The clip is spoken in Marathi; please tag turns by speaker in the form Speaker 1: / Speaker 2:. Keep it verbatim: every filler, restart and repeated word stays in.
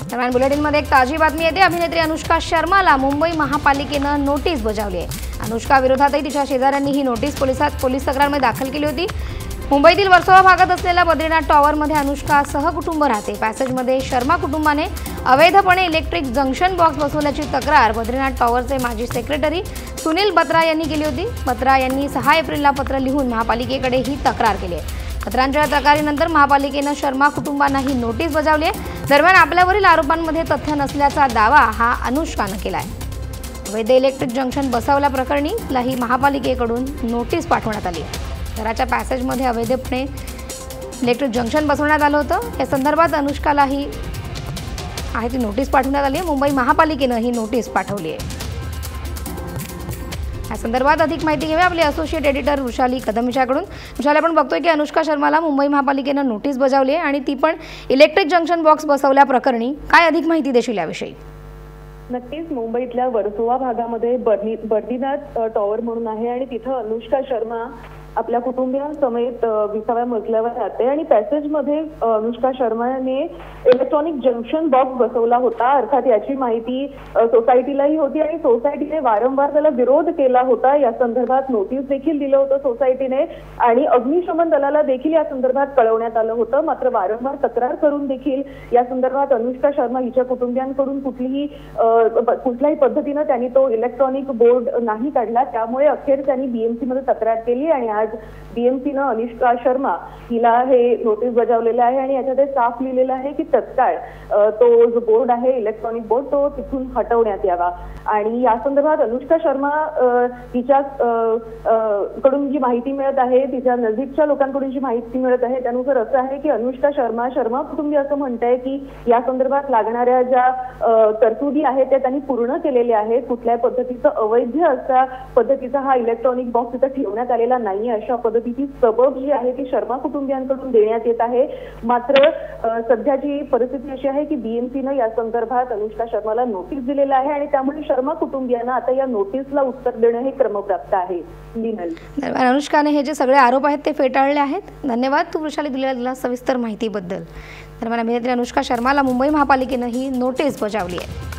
Speaker 1: दरम्यान बुलेटिनमध्ये एक ताजी बातमी येते। अभिनेत्री अनुष्का शर्माला मुंबई महापालिकेनं नोटीस बजावली आहे। अनुष्का विरोधातही तिच्या शेजाऱ्यांनी ही नोटीस पोलिसात पोलीस तक्रारमध्ये दाखल केली होती। मुंबईतील वर्सोवा भागात असलेल्या बद्रीनाथ टॉवरमध्ये अनुष्का सहकुटुंब राहते। पॅसेजमध्ये शर्मा कुटुंबाने अवैधपणे इलेक्ट्रिक जंक्शन बॉक्स बसवल्याची तक्रार बद्रीनाथ टॉवरचे माजी सेक्रेटरी सुनील बत्रा यांनी केली होती। बत्रा यांनी सहा एप्रिलला पत्र लिहून महापालिकेकडे ही तक्रार केली आहे। पत्रांच्या तक्रारीनंतर महापालिकेनं शर्मा कुटुंबांना ही नोटीस बजावली आहे। दरम्यान आपल्यावरील आरोपांमध्ये तथ्य नसल्याचा दावा हा अनुष्कानं केला आहे। अवैध इलेक्ट्रिक जंक्शन बसवल्याप्रकरणी तिलाही महापालिकेकडून नोटीस पाठवण्यात आली आहे। घराच्या पॅसेजमध्ये अवैधपणे इलेक्ट्रिक जंक्शन बसवण्यात आलं होतं। या संदर्भात अनुष्कालाही आहे ती नोटीस पाठवण्यात आली आहे। मुंबई महापालिकेनं ही नोटीस पाठवली आहे। या संदर्भात अधिक माहिती घेऊया आपले असोसिएट एडिटर वृषाली कदम यांच्याकडून। वृषाली, आपण बघतोय की अनुष्का शर्माला मुंबई महापालिकेनं नोटीस बजावली आहे आणि ती पण इलेक्ट्रिक जंक्शन बॉक्स बसवल्याप्रकरणी। काय अधिक माहिती देशील याविषयी?
Speaker 2: नक्कीच मुंबईतल्या वर्सोवा भागामध्ये बद्रीनाथ टॉवर म्हणून आहे आणि तिथं अनुष्का शर्मा आपल्या कुटुंबियांसमेत विसाव्या मजल्यावर राहते आणि पॅसेजमध्ये अनुष्का शर्माने इलेक्ट्रॉनिक जंक्शन बॉक्स बसवला होता। अर्थात याची माहिती सोसायटीलाही होती आणि सोसायटीने वारंवार त्याला विरोध केला होता। या संदर्भात नोटीस देखील दिलं होतं सोसायटीने आणि अग्निशमन दलाला देखील या संदर्भात कळवण्यात आलं होतं। मात्र वारंवार तक्रार करून देखील या संदर्भात अनुष्का शर्मा हिच्या कुटुंबियांकडून कुठलीही कुठल्याही पद्धतीनं त्यांनी तो इलेक्ट्रॉनिक बोर्ड नाही काढला। त्यामुळे अखेर त्यांनी बीएमसी मध्ये तक्रार केली आणि आज बीएमसीनं अनुष्का शर्मा हिला हे नोटीस बजावलेलं आहे आणि याच्यात साफ लिहिलेलं आहे की तत्काळ तो जो बोर्ड आहे इलेक्ट्रॉनिक बोर्ड तो तिथून हटवण्यात यावा। आणि या संदर्भात अनुष्का शर्मा तिच्या कडून जी माहिती मिळत आहे, तिच्या नजीकच्या लोकांकडून जी माहिती मिळत आहे त्यानुसार असं आहे की अनुष्का शर्मा शर्मा कुटुंबीय असं म्हणताय की या संदर्भात लागणाऱ्या ज्या तरतुदी आहेत त्या त्यांनी पूर्ण केलेल्या आहेत। कुठल्याही पद्धतीचं अवैध अशा पद्धतीचा हा इलेक्ट्रॉनिक बॉक्स तिथं ठेवण्यात आलेला नाही अशा पद्धतीची सबब जी आहे ती शर्मा कुटुंबियांकडून देण्यात येत आहे। मात्र सध्याची परिस्थिती अशी आहे की बीएमसीनं या संदर्भात अनुष्का शर्माला नोटीस दिलेला आहे आणि त्यामुळे शर्मा कुटुंबियांना आता या नोटीसला उत्तर देणं हे क्रमप्राप्त आहे।
Speaker 1: अनुष्काने हे जे सगळे आरोप आहेत ते फेटाळले आहेत। धन्यवाद तू वृषाली दिलेल्या सविस्तर माहितीबद्दल। दरम्यान अभिनेत्री अनुष्का शर्माला मुंबई महापालिकेनं ही नोटीस बजावली आहे।